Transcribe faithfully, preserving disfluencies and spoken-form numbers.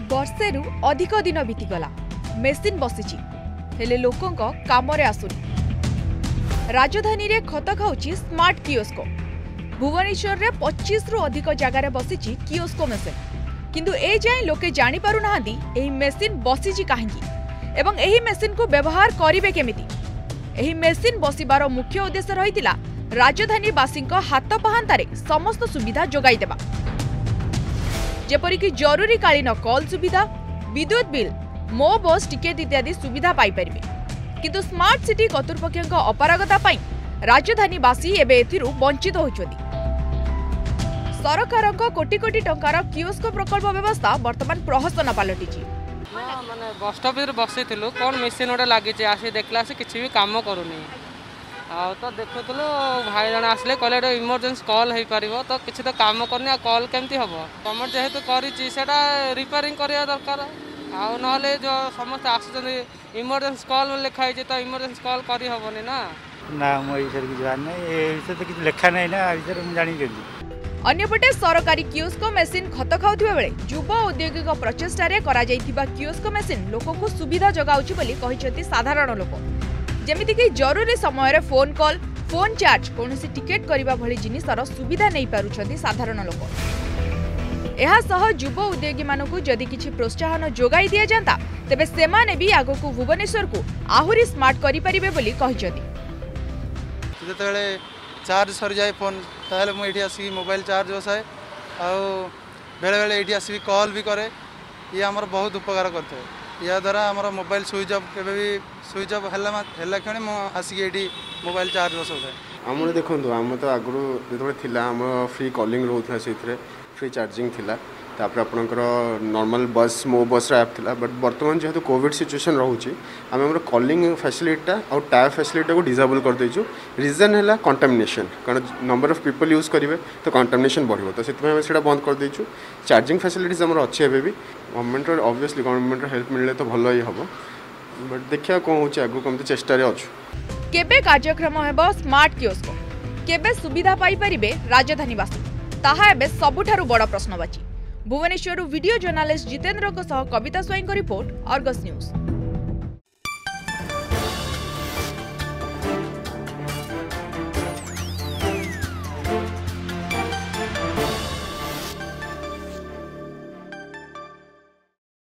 वर्षेरु अधिक दिन बीतीगला मेसीन बसिछि हेले लोकंक कामरे आसुनी। राजधानी रे खत खाउछि स्मार्ट कियोस्को। भुवनेश्वर रे पच्चीस रु अधिक जगार बसिछि कियोस्को मेसीन किंतु ए जाय लोके जानि पारु नाहांती एही मेसीन बसिछि काहेकि एवं एही मेसीन को व्यवहार करिवे केमिति। एही मेसीन बसिबार मुख्य उद्देश्य रहितिला राजधानी बासींक हाथ पाहांतारे समस्त सुविधा जोगाई देबा, जेपरिक जरूरीकालीन कॉल सुविधा, विद्युत बिल, मो बस टिकेट इत्यादि सुविधा पाई परिबे। किंतु स्मार्ट सिटी कर्तृपक्षक अपारगता पाई राजधानीवासी एबे एथिरु वंचित होउछथि। सरकारक कोटी कोटी टंकार कियोस्को प्रकल्प व्यवस्था वर्तमान प्रहसन पलटिछि। माने बस स्टॉप रे बसिथिलु कोन मेसिन ओडा लागि जे आसी देखला से किछि भी काम करूनी आ तो देखुतलो भाई जन आसले कहले इमरजेंसी कॉल हो पार तो किसी तो काम करनी कॉल केमती हम गवर्नमेंट जेहेतु करा रिपेयरिंग करा दरकार आ ना जो समस्त आस इमरजेंसी कॉल लिखाई तो इमरजेंसी कॉल करहबनी ना ना मुझे लेखा नहीं ना जानी। अन्यपटे सरकारी कियोस्को मेसीन खत खाउथिबा बेले युवा औद्योगिक प्रचेष्टा करा जाइथिबा कियोस्को मेसीन लोकको सुविधा जगाउछि बोली कहिसेंती साधारण लोक। जेमिति कि जरूरी समय रे फोन कॉल, फोन चार्ज, कोनोसी टिकेट करिबा भली जिनिसर सुविधा नै पारुछथि साधारण लोक। एहा सह युवा उद्योगी मानकु जदि किछि प्रोत्साहन जोगाई दिया जांता तेबे सेमाने भी आगोकु भुवनेश्वर को आहुरी स्मार्ट करि परिबे बोली कहिसेंती। जेतेबेले चार्ज सर जाए फोन ताले मु एठी आसी मोबाइल चार्ज बसाए आ बेले बेले एठी आसी कॉल भी करे। ये हमर बहुत उपकार करथे। या द्वारा आमर मोबाइल स्विच ऑफ केबे भी स्विच ऑफ हल्ला हल्ला क्षण मु आसी एठी मोबाइल चार्ज बसौथे। आमर देखंतु आम तो आगु जेतबे थिला आम फ्री कॉलिंग रोथला सेथरे फ्री चार्जिंग थिला तापर आपनकर नॉर्मल बस मो बस ऐप थिला बट वर्तमान जेहेतु कोविड सिचुएशन रहउची आम हमर कॉलिंग फैसिलिटी और टैब फैसिलिटी को डिसेबल कर देछु। रीजन हैला कंटामिनेशन कारण नंबर ऑफ पीपल यूज करिवे तो कंटामिनेशन बढ़िबो तो सेतमे हम सेटा बंद कर देछु। चार्जिंग फैसिलिटीज हमर अच्छे एबे भी गवर्नमेंट ऑब्वियसली गवर्नमेंट हेल्प मिलले तो भलो ही हबो बट देखिया कोन होची आगु कम तो चेष्टा रे अछु। केबे कार्यक्रम हेबो स्मार्ट कियोस्को, केबे सुविधा पाई परिबे राजधानीवासी, ताहा एबे सबुठारु बड़ प्रश्नवाची। भुवनेश्वर वीडियो जर्नालिस्ट जितेंद्र को सह कविता स्वाईं को रिपोर्ट, अर्गस न्यूज।